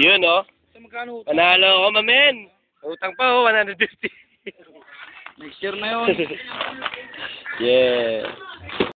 Yun, oh. Magkano? Panalo ako, mamen. Utang pa, oh, 150. Next year na yun. Yeah.